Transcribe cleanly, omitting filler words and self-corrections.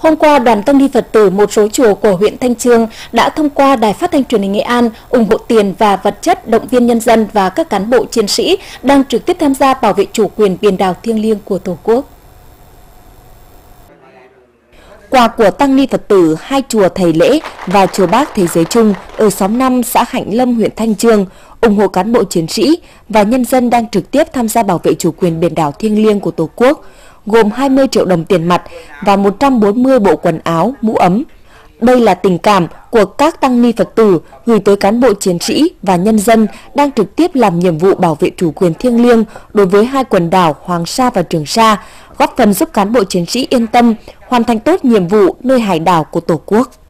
Hôm qua, Đoàn Tăng ni Phật tử một số chùa của huyện Thanh Chương đã thông qua Đài Phát thanh Truyền hình Nghệ An ủng hộ tiền và vật chất động viên nhân dân và các cán bộ chiến sĩ đang trực tiếp tham gia bảo vệ chủ quyền biển đảo thiêng liêng của Tổ quốc. Quà của Tăng ni Phật tử hai chùa Thầy Lễ và chùa Bác Thế Giới Chung ở xóm 5 xã Hạnh Lâm, huyện Thanh Chương ủng hộ cán bộ chiến sĩ và nhân dân đang trực tiếp tham gia bảo vệ chủ quyền biển đảo thiêng liêng của Tổ quốc, gồm 20 triệu đồng tiền mặt và 140 bộ quần áo, mũ ấm. Đây là tình cảm của các tăng ni Phật tử gửi tới cán bộ chiến sĩ và nhân dân đang trực tiếp làm nhiệm vụ bảo vệ chủ quyền thiêng liêng đối với hai quần đảo Hoàng Sa và Trường Sa, góp phần giúp cán bộ chiến sĩ yên tâm hoàn thành tốt nhiệm vụ nơi hải đảo của Tổ quốc.